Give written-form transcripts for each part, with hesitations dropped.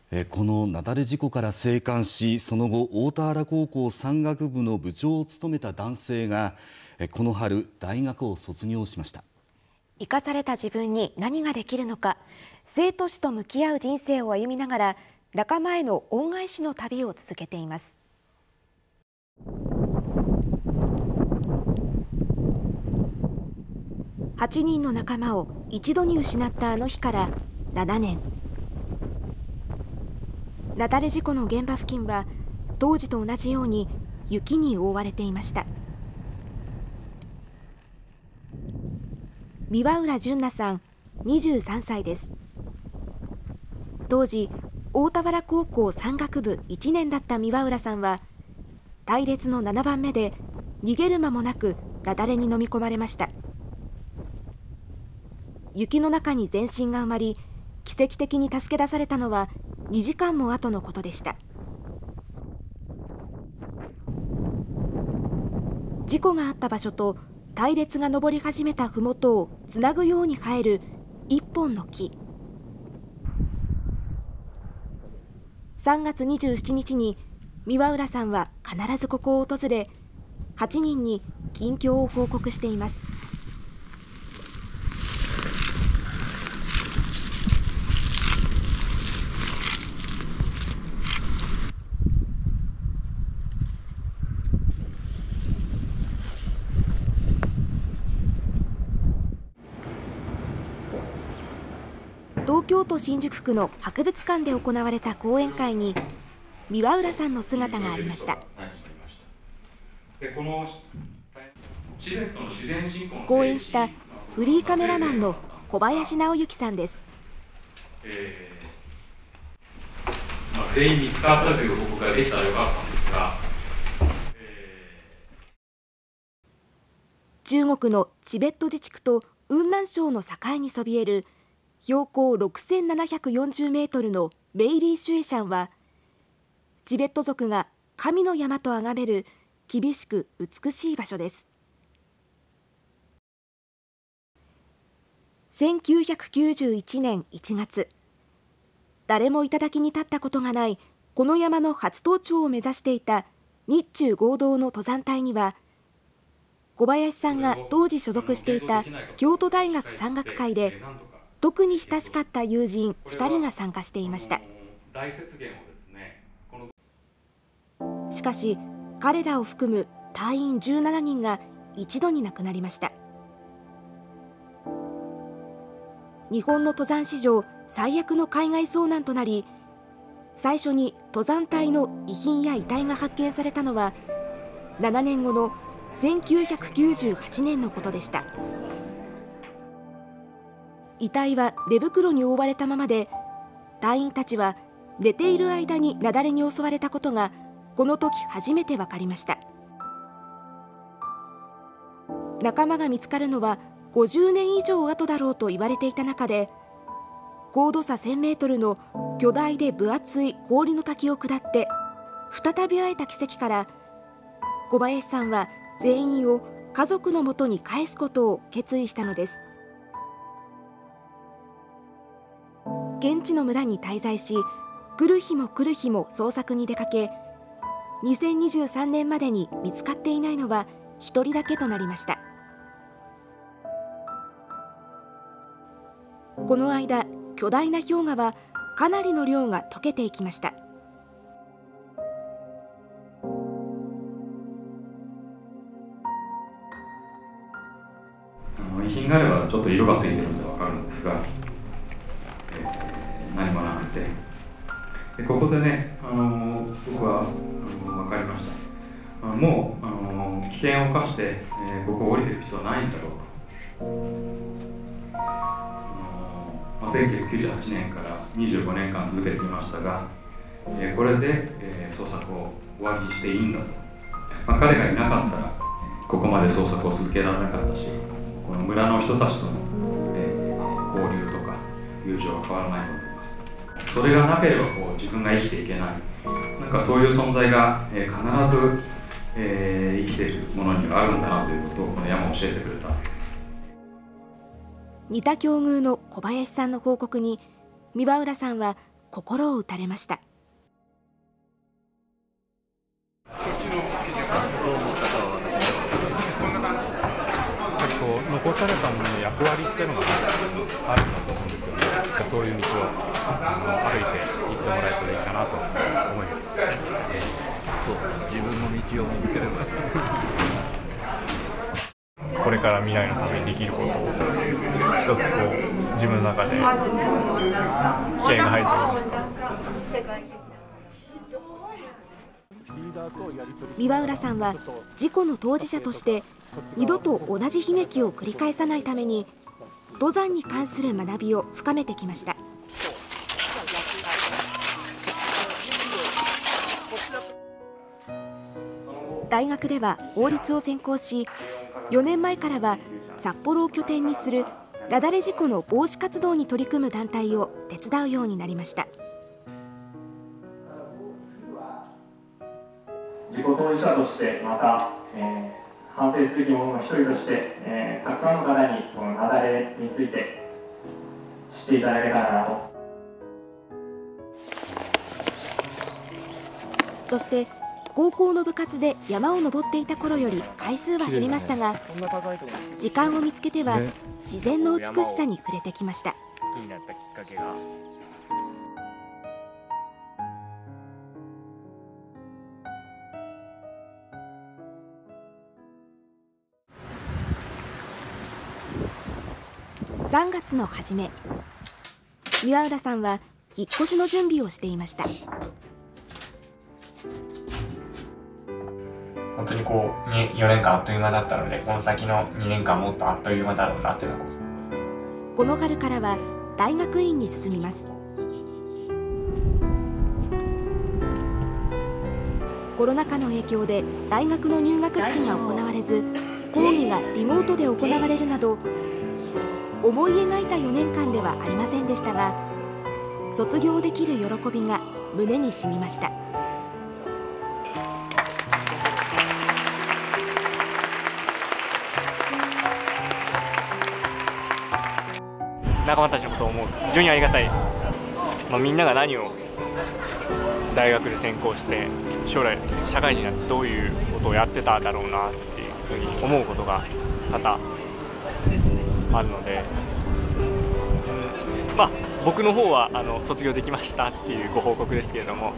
この雪崩事故から生還し、その後大田原高校山岳部の部長を務めた男性がこの春大学を卒業しました。 生かされた自分に何ができるのか、生と死と向き合う人生を歩みながら仲間への恩返しの旅を続けています。8人の仲間を一度に失ったあの日から7年。雪崩事故の現場付近は当時と同じように雪に覆われていました。三輪浦淳奈さん23歳です。当時大田原高校山岳部1年だった三輪浦さんは隊列の7番目で逃げる間もなく雪崩に飲み込まれました。雪の中に全身が埋まり、奇跡的に助け出されたのは2時間も後のことでした。事故があった場所と隊列が登り始めた麓をつなぐように生える一本の木。3月27日に三輪浦さんは必ずここを訪れ、8人に近況を報告しています。東京都新宿区の博物館で行われた講演会に三輪浦さんの姿がありました。講演したフリーカメラマンの小林直之さんです。 全員見つかったという報告ができたらよかったんですが、 中国のチベット自治区と雲南省の境にそびえる標高6740メートルのベイリーシュエシャンは、チベット族が神の山と崇める厳しく美しい場所です。1991年1月、誰も頂に立ったことがないこの山の初登頂を目指していた日中合同の登山隊には、小林さんが当時所属していた京都大学山岳会で特に親しかった友人2人が参加していました。しかし彼らを含む隊員17人が一度に亡くなりました。日本の登山史上最悪の海外遭難となり、最初に登山隊の遺品や遺体が発見されたのは7年後の1998年のことでした。遺体は寝袋に覆われたままで、隊員たちは寝ている間に雪崩に襲われたことがこの時初めて分かりました。仲間が見つかるのは50年以上後だろうと言われていた中で、高度差1000メートルの巨大で分厚い氷の滝を下って再び会えた奇跡から、小林さんは全員を家族のもとに返すことを決意したのです。現地の村に滞在し、来る日も来る日も捜索に出かけ、2023年までに見つかっていないのは1人だけとなりました。この間、巨大な氷河はかなりの量が溶けていきました。 遺品があればちょっと色がついてるので分かるんですが、何もなくて、でここでね、僕は分かりました。もう危険を冒して、ここを降りていく必要はないんだろうと。1998年から25年間続けてきましたが、これで、捜索を終わりにしていいんだと。彼がいなかったらここまで捜索を続けられなかったし、この村の人たちとの、交流とか友情は変わらないと思います。それがなければ自分が生きていけない、なんかそういう存在が、必ず、生きているものにはあるんだなということをこの山を教えてくれた。 似た境遇の小林さんの報告に三輪浦さんは心を打たれました。 残されたものの役割っていうのがあるんだと思うんですよね。そういう道を歩いて行ってもらえたらいいかなと思います。 そう、自分の道を見つければこれから未来のためにできることを一つ自分の中で気合が入ると言いますか。 三輪浦さんは事故の当事者として二度と同じ悲劇を繰り返さないために登山に関する学びを深めてきました。大学では法律を専攻し、4年前からは札幌を拠点にする雪崩事故の防止活動に取り組む団体を手伝うようになりました。 事故当事者としてまた、反省すべきものの一人として、たくさんの方にこの雪崩について知っていただけたらなと。 そして高校の部活で山を登っていた頃より回数は減りましたが、時間を見つけては自然の美しさに触れてきました。 好きになったきっかけが 3月の初め、三輪浦さんは引っ越しの準備をしていました。 本当に4年間あっという間だったので、この先の2年間もっとあっという間だろうなというのはこの春からは大学院に進みます。コロナ禍の影響で大学の入学式が行われず、講義がリモートで行われるなど思い描いた4年間ではありませんでしたが、卒業できる喜びが胸に染みました。 仲間たちのことを思う、非常にありがたい。みんなが何を大学で専攻して将来社会人になってどういうことをやってただろうなっていうふうに思うことが多々あるので、僕の方は卒業できましたっていうご報告ですけれども、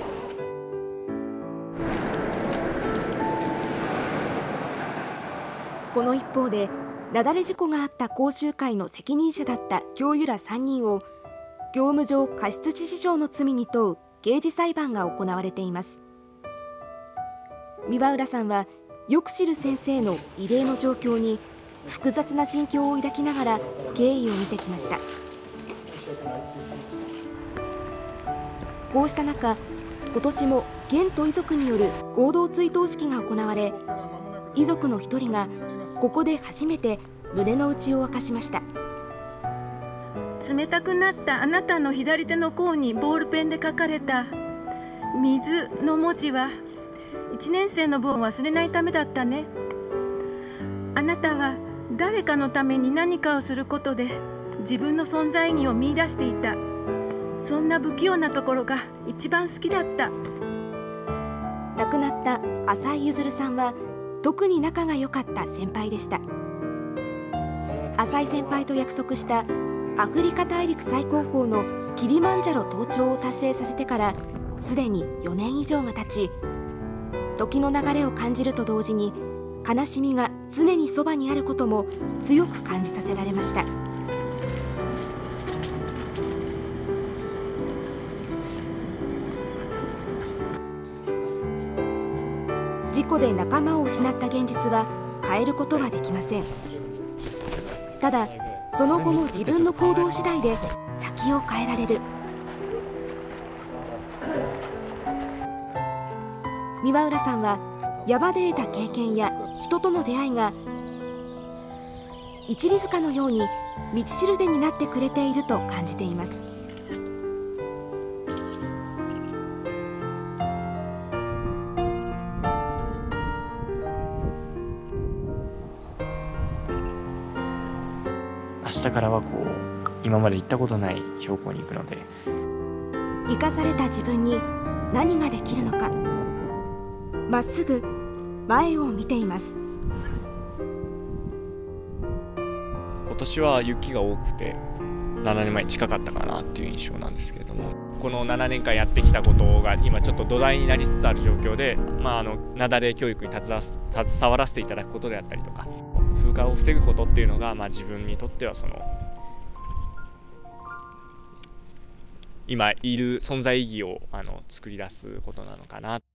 この一方で雪崩事故があった講習会の責任者だった教諭ら3人を業務上過失致死傷の罪に問う刑事裁判が行われています。三輪浦さんはよく知る先生の異例の状況に複雑な心境を抱きながら経緯を見てきました。こうした中、今年も県と遺族による合同追悼式が行われ、遺族の一人がここで初めて胸の内を明かしました。 冷たくなったあなたの左手の甲にボールペンで書かれた水の文字は1年生の分を忘れないためだったね。あなたは誰かのために何かをすることで自分の存在意義を見出していた。そんな不器用なところが一番好きだった。 亡くなった浅井譲さんは特に仲が良かった先輩でした。浅井先輩と約束したアフリカ大陸最高峰のキリマンジャロ登頂を達成させてからすでに4年以上が経ち、時の流れを感じると同時に悲しみが常にそばにあることも強く感じさせられました。事故で仲間を失った現実は変えることはできません。ただその後の自分の行動次第で先を変えられる。三輪浦さんは山で得た経験や人との出会いが一里塚のように道しるべになってくれていると感じています。 明日からは今まで行ったことない標高に行くので、 生かされた自分に何ができるのか、まっすぐ前を見ています。 今年は雪が多くて7年前に近かったかなっていう印象なんですけれども、この7年間やってきたことが今ちょっと土台になりつつある状況で、雪崩教育に携わらせていただくことであったりとか、風化を防ぐことっていうのが、自分にとっては今いる存在意義を作り出すことなのかな。